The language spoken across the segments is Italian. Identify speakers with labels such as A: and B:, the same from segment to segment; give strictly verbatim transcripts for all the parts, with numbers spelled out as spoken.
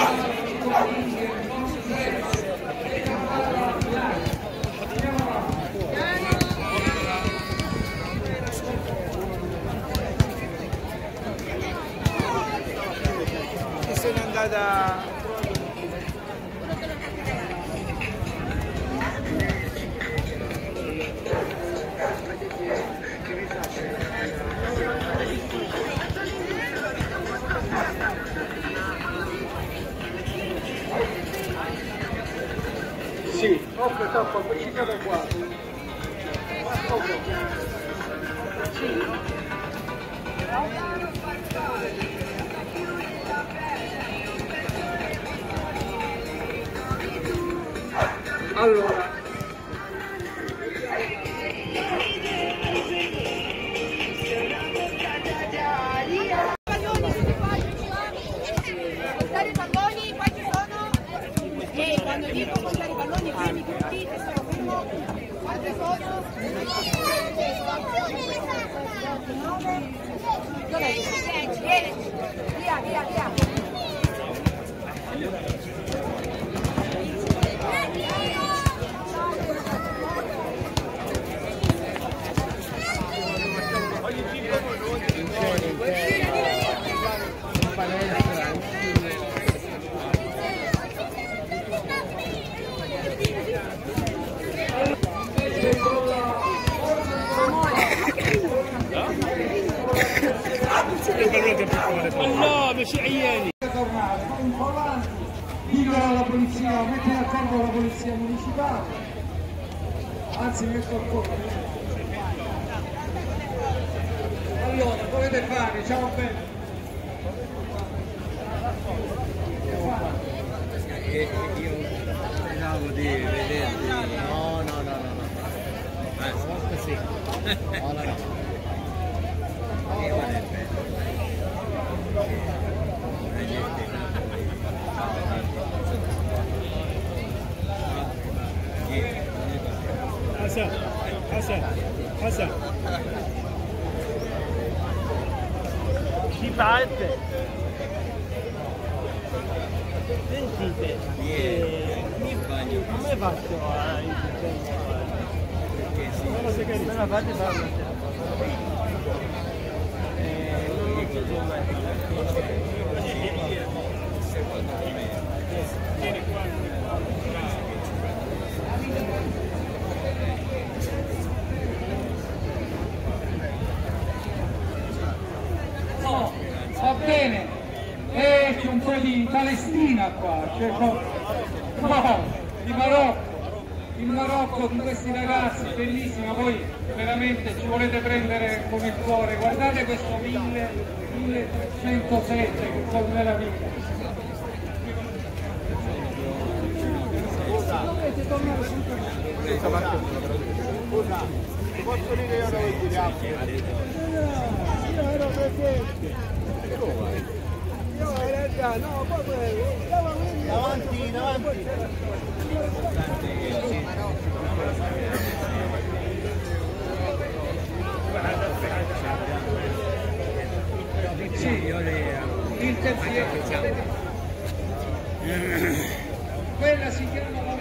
A: Se n'è andata.
B: Sì, offre tappa pubblicata qua. Allora,
C: portare i palloni, poi ci sono, e quando dico portare i palloni, i primi tutti, che sono primo, quante sono? dieci, dieci, via, via, via.
A: والله مش عيالي.
B: Dicono alla polizia, metti d'accordo la polizia municipale, anzi metto a corpo. Allora, volete fare? Ciao bene.
D: Io pensavo di vederti. No, no, no, no, no. Eh, stavolta sì. No, no, no. E guarda il bello.
A: حسن حسن حسن كيف عادت؟ Sentite, eh, come hai fatto a
D: Perché sì.
A: non la fate farlo? Eh, non lo so mai.
D: Secondo me.
A: Vieni qua.
B: No, va bene. E c'è un po' di Palestina qua, c'è no, di Marocco, il Marocco di questi ragazzi, bellissima, voi veramente ci volete prendere con il cuore, guardate questo milletrecentosette che cosa meraviglia.
A: Scusa, ti posso dire io dove giriamo? Io ero presente. Io in realtà no, poi davanti, davanti.
B: Sì, io le interfiere. Quella si chiama la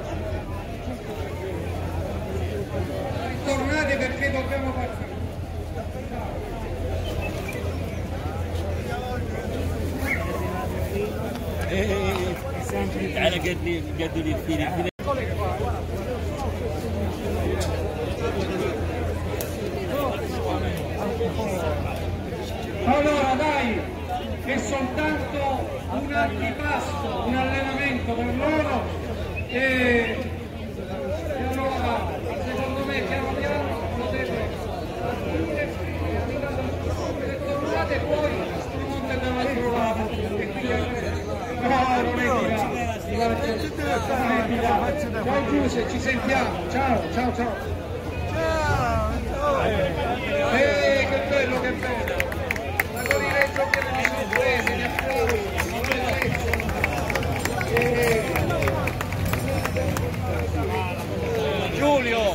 B: tornate perché dobbiamo partire.
D: تعال قد لي قد لي الفيل.
B: Allora dai, è soltanto un antipasto, un allenamento per loro e, e allora secondo me piano piano potete e tornate poi sul monte dall'altro lato e quindi no, non è tirato. Ciao Giuse, ci sentiamo, ciao, ciao, ciao. Ciao, eh, che bello, che bello. La Corireggio che le sorprese, gli applausi,
D: Giulio!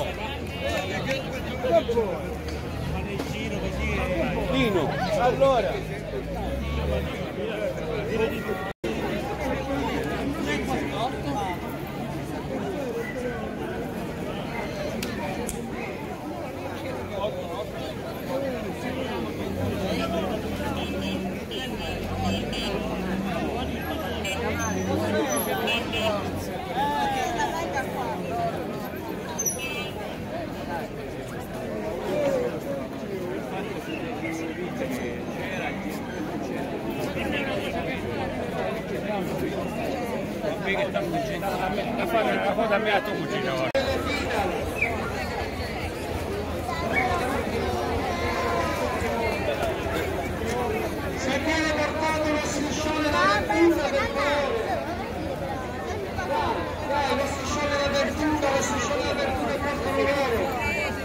D: Nino!
A: Allora!
D: che sta fuggendo. A fare una foto a me a tuo cugino.
B: Se viene portato lo striscione da verdura, per favore. Dai, lo striscione da verdura, lo striscione da verdura portano loro.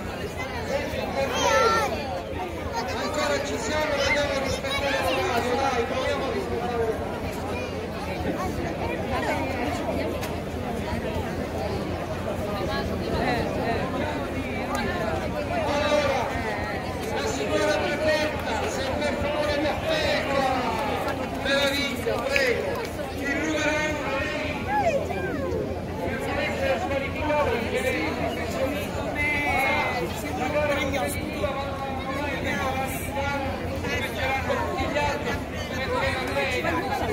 B: Ancora ci siamo, dobbiamo rispettare l'orario, dai, proviamo a rispettare l'orario. Allora, la signora prefetta, se per favore mi aspetta, me la dica, prego. Il numero uno lì. Per essere squalificato perché lei è professionista. La gara di assuntiva non è che non va a stare, metteranno tutti gli altri, metteranno lei.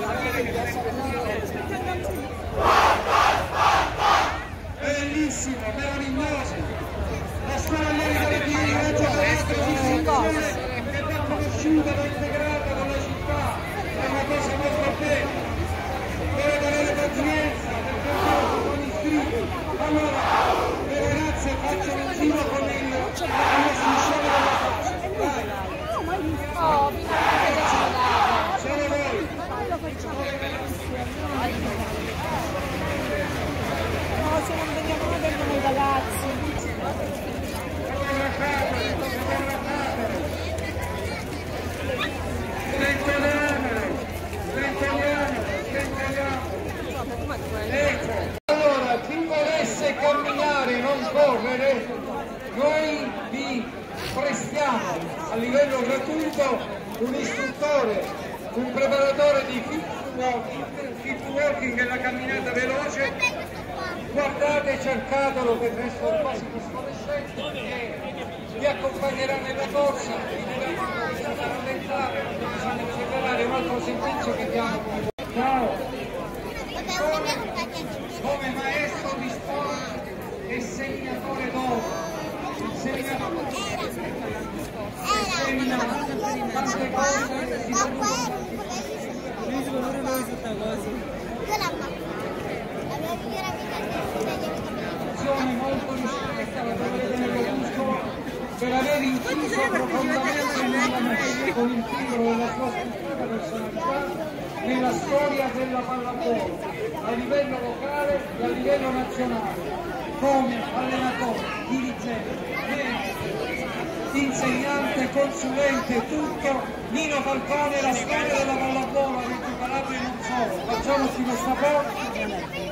B: Bellissimo, meraviglioso. La scuola di Carabinieri ha giocato che va conosciuta, va integrata con la città, è una cosa molto bella. Dovete avere pazienza perché sono iscritti. Allora, le ragazze facciano un giro con il striscione della faccia. Dai.
C: Oh,
B: Solo voi.
C: no, se non vediamo noi vengono i ragazzi.
B: Allora, chi volesse camminare, non correre, noi vi prestiamo a livello gratuito un istruttore, un preparatore di fit walking, fit walking è la camminata veloce. Guardate, cercatelo per il resto quasi fosforescente e vi accompagnerà nella corsa, vi dirà come bisogna rallentare, bisogna accelerare, un altro servizio che diamo come ciao. Come maestro di sport e seminatore d'oro, seminatore semina tante cose che si producono. Molto ristretta, la troverete nell'opuscolo, per aver inciso profondamente nella mente con il titolo della sua struttura personalità nella storia della pallavolo a livello locale e a livello nazionale, come allenatore, dirigente, insegnante, consulente, tutto. Nino Falcone, la storia della pallavolo a Reggio Calabria e non solo. Facciamoci questa porta.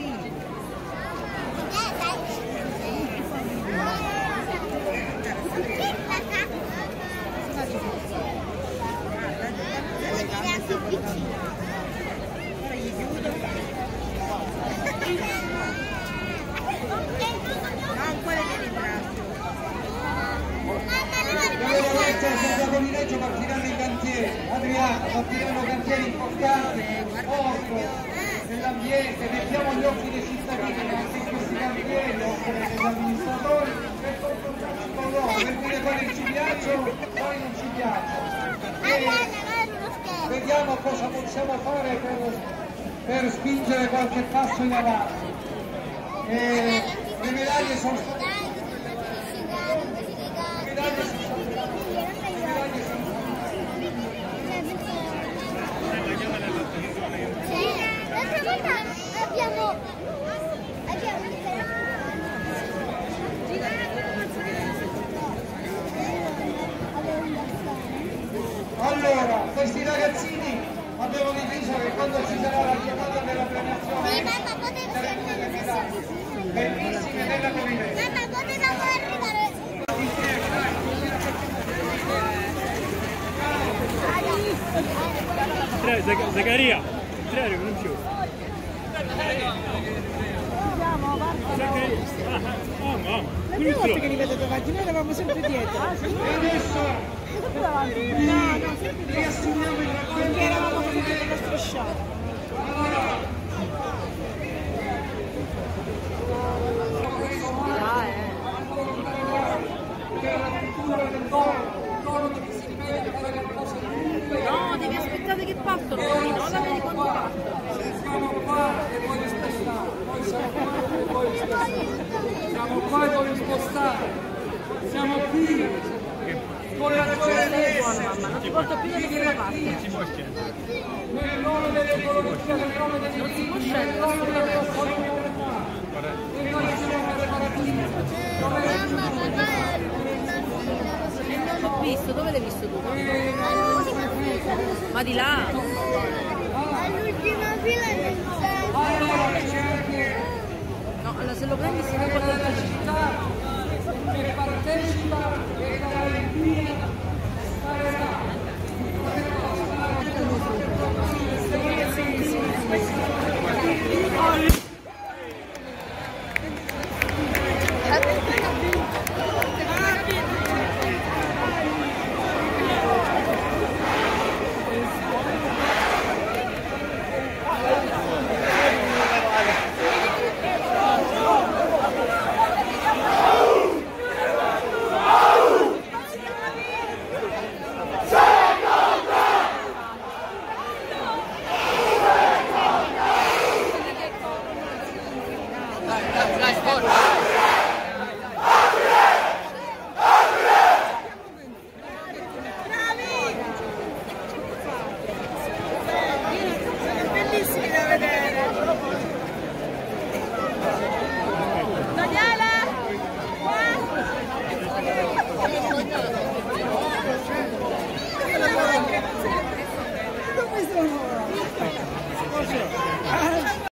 B: Con il Reggio partiranno i cantieri, Adriano, partiranno cantieri importanti, orto, nell'ambiente, mettiamo gli occhi dei cittadini anche in questi cantieri, occhi degli amministratori, per confrontarci con loro, per dire quelli ci piacciono, poi non ci piacciono. E vediamo cosa possiamo fare per, per spingere qualche passo in avanti. E le medaglie sono state... Le medaglie sono
C: abbiamo
B: allora, questi ragazzini abbiamo deciso che quando ci sarà la chiamata della premiazione bellissime della convivenza.
D: Zaccaria, Zaccaria, non più. Oh, mamma.
E: La prima volta che li vedo davanti, noi eravamo sempre dietro.
B: E adesso riassumiamo il racconto
E: Perché eravamo venuti nello striscione.
C: No, devi aspettare che partono, non la vedi quando partono.
B: siamo qua e voglio Siamo qua per impostare, siamo qui con la gioia di essere,
C: Non ti porto più da questa parte.
B: nel nome dell'ecologia, nel nome dei diritti, nel nome della solidarietà. E noi siamo preparati.
C: Non l'ho visto, dove l'hai visto tu? Ma di là?